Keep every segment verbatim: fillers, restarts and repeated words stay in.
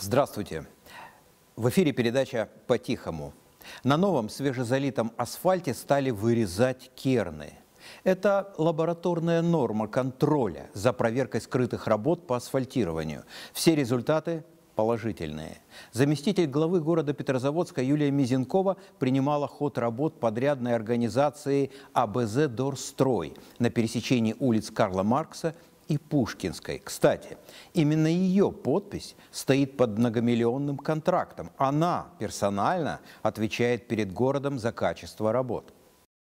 Здравствуйте. В эфире передача «По-тихому». На новом свежезалитом асфальте стали вырезать керны. Это лабораторная норма контроля за проверкой скрытых работ по асфальтированию. Все результаты положительные. Заместитель главы города Петрозаводска Юлия Мизенкова принимала ход работ подрядной организации А Б З «Дорстрой» на пересечении улиц Карла Маркса и Пушкинской. Кстати, именно ее подпись стоит под многомиллионным контрактом. Она персонально отвечает перед городом за качество работ.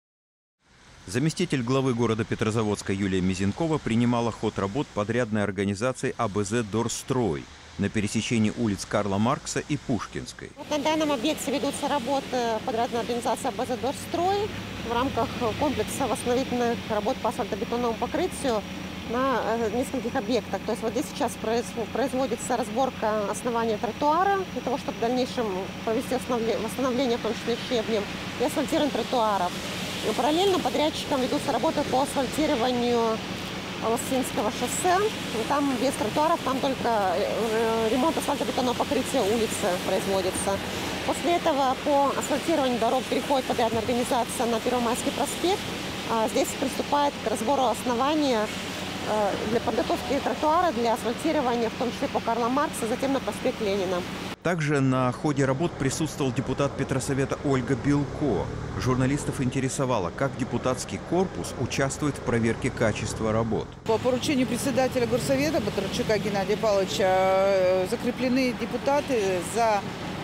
Заместитель главы города Петрозаводска Юлия Мизенкова принимала ход работ подрядной организации А Б З «Дорстрой» на пересечении улиц Карла Маркса и Пушкинской. На данном объекте ведутся работы подрядной организации А Б З «Дорстрой» в рамках комплекса восстановительных работ по асфальтобетонному покрытию на нескольких объектах. То есть вот здесь сейчас производится разборка основания тротуара для того, чтобы в дальнейшем провести восстановление, в том числе щебнем, и асфальтирование тротуаров. И параллельно подрядчикам ведутся работы по асфальтированию Лосинского шоссе. Там без тротуаров, там только ремонт асфальтобетонного покрытия улицы производится. После этого по асфальтированию дорог переходит подрядная организация на Первомайский проспект. Здесь приступает к разбору основания для подготовки тротуара, для асфальтирования, в том числе по Карла Маркса, затем на проспект Ленина. Также на ходе работ присутствовал депутат Петросовета Ольга Белко. Журналистов интересовало, как депутатский корпус участвует в проверке качества работ. По поручению председателя горсовета Батарчука Геннадия Павловича закреплены депутаты за,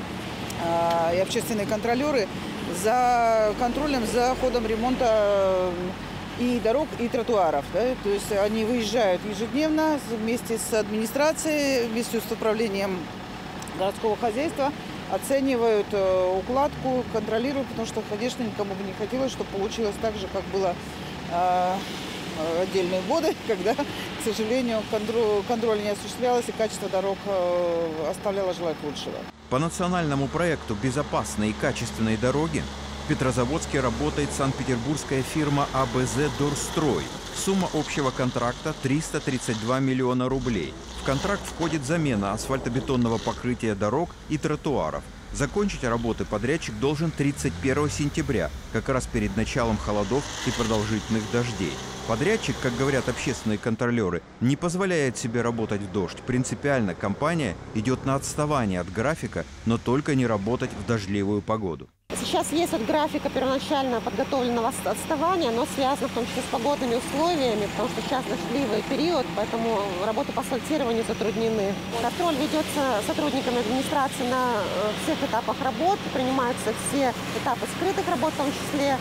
и общественные контролеры за контролем за ходом ремонта и дорог, и тротуаров. Да? То есть они выезжают ежедневно вместе с администрацией, вместе с управлением городского хозяйства, оценивают э, укладку, контролируют, потому что, конечно, никому бы не хотелось, чтобы получилось так же, как было э, отдельные годы, когда, к сожалению, контроль, контроль не осуществлялось и качество дорог э, оставляло желать лучшего. По национальному проекту «Безопасные и качественные дороги» в Петрозаводске работает санкт-петербургская фирма А Б З «Дорстрой». Сумма общего контракта – триста тридцать два миллиона рублей. В контракт входит замена асфальтобетонного покрытия дорог и тротуаров. Закончить работы подрядчик должен тридцать первого сентября, как раз перед началом холодов и продолжительных дождей. Подрядчик, как говорят общественные контролеры, не позволяет себе работать в дождь. Принципиально компания идет на отставание от графика, но только не работать в дождливую погоду. Сейчас есть вот графика первоначально подготовленного отставания, но связано в том числе с погодными условиями, потому что сейчас дождливый период, поэтому работы по асфальтированию затруднены. Контроль ведется сотрудниками администрации на всех этапах работ, принимаются все этапы скрытых работ, в том числе,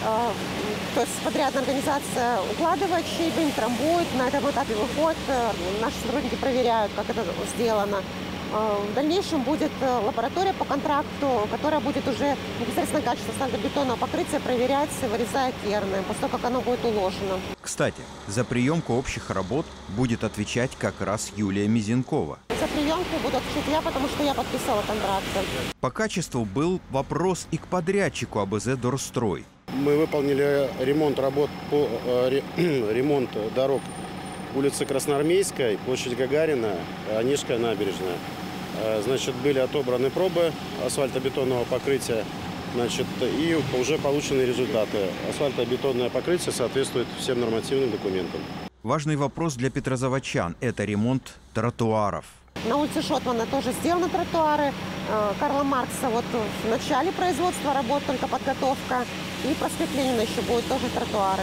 то есть подрядная организация укладывает щебень, трамбует, на этом этапе выходит, наши сотрудники проверяют, как это сделано. В дальнейшем будет лаборатория по контракту, которая будет уже непосредственно качество асфальтобетонного покрытия проверять, вырезая керны, после того, как оно будет уложено. Кстати, за приемку общих работ будет отвечать как раз Юлия Мизенкова. За приемку буду отвечать я, потому что я подписала контракты. По качеству был вопрос и к подрядчику А Б З «Дорстрой». Мы выполнили ремонт работ по ремонт дорог улицы Красноармейской, площадь Гагарина, Онежская набережная. Значит, были отобраны пробы асфальтобетонного покрытия, значит, и уже получены результаты. Асфальтобетонное покрытие соответствует всем нормативным документам. Важный вопрос для петрозаводчан – это ремонт тротуаров. На улице Шотмана тоже сделаны тротуары. Карла Маркса вот в начале производства работ, только подготовка. И проспект Ленина еще будут тоже тротуары.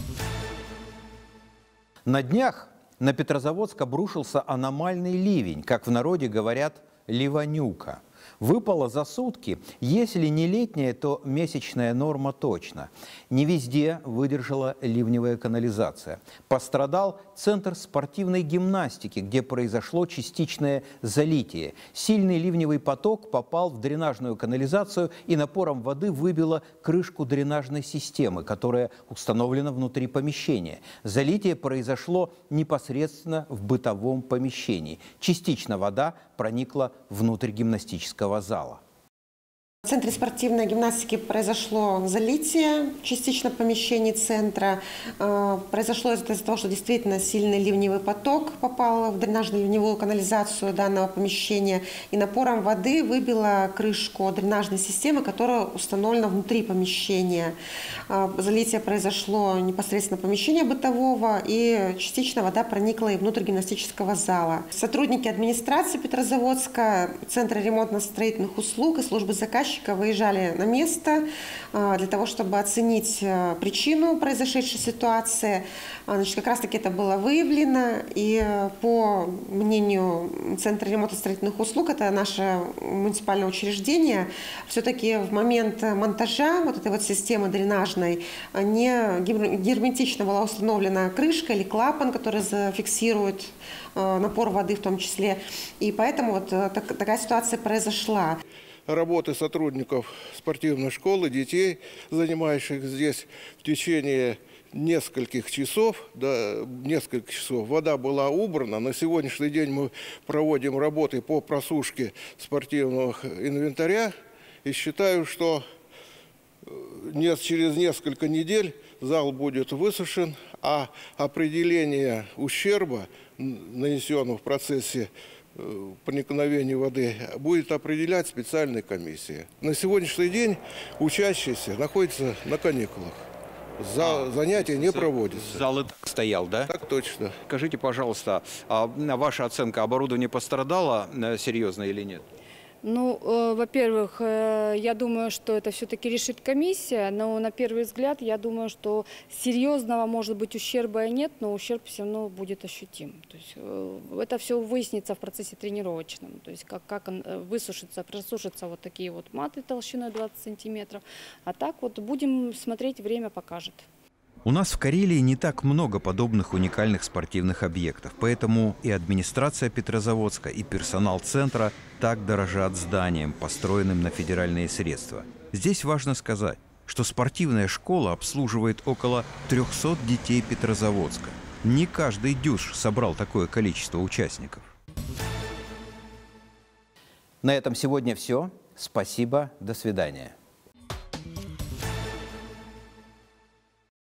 На днях на Петрозаводск обрушился аномальный ливень, как в народе говорят, ливанюка. Выпало за сутки, если не летняя, то месячная норма точно. Не везде выдержала ливневая канализация. Пострадал центр спортивной гимнастики, где произошло частичное залитие. Сильный ливневый поток попал в дренажную канализацию и напором воды выбило крышку дренажной системы, которая установлена внутри помещения. Залитие произошло непосредственно в бытовом помещении. Частично вода проникла внутрь гимнастического зала. В центре спортивной гимнастики произошло залитие частично помещений центра. Произошло из-за того, что действительно сильный ливневый поток попал в дренажно-ливневую канализацию данного помещения и напором воды выбило крышку дренажной системы, которая установлена внутри помещения. Залитие произошло непосредственно в помещение бытового, и частично вода проникла и внутрь гимнастического зала. Сотрудники администрации Петрозаводска, Центра ремонтно-строительных услуг и службы заказчика выезжали на место для того, чтобы оценить причину произошедшей ситуации. Значит, как раз-таки это было выявлено, и по мнению Центра ремонтно-строительных услуг, это наше муниципальное учреждение, все-таки в момент монтажа вот этой вот системы дренажной не герметично была установлена крышка или клапан, который зафиксирует напор воды в том числе, и поэтому вот такая ситуация произошла. Работы сотрудников спортивной школы, детей, занимающих здесь в течение нескольких часов, да, несколько часов вода была убрана. На сегодняшний день мы проводим работы по просушке спортивного инвентаря и считаю, что через несколько недель зал будет высушен, а определение ущерба, нанесенного в процессе проникновения воды, будет определять специальная комиссия. На сегодняшний день учащиеся находятся на каникулах. За, занятия не проводятся. Зал и так стоял, да? Так точно. Скажите, пожалуйста, а ваша оценка, оборудование пострадало серьезно или нет? Ну, э, во-первых, э, я думаю, что это все-таки решит комиссия, но на первый взгляд я думаю, что серьезного, может быть, ущерба и нет, но ущерб все равно будет ощутим. То есть, э, это все выяснится в процессе тренировочном, то есть как, как он высушится, просушатся вот такие вот маты толщиной двадцать сантиметров, а так вот будем смотреть, время покажет. У нас в Карелии не так много подобных уникальных спортивных объектов, поэтому и администрация Петрозаводска, и персонал центра так дорожат зданием, построенным на федеральные средства. Здесь важно сказать, что спортивная школа обслуживает около трёхсот детей Петрозаводска. Не каждый дюж собрал такое количество участников. На этом сегодня все. Спасибо, до свидания.